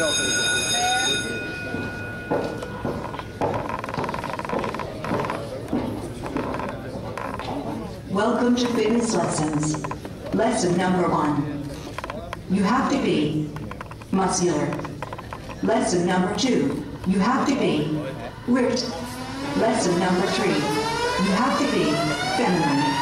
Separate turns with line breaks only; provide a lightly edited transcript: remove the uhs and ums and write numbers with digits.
Welcome to fitness lessons. Lesson number 1. You have to be muscular. Lesson number 2. You have to be ripped. Lesson number 3. You have to be feminine.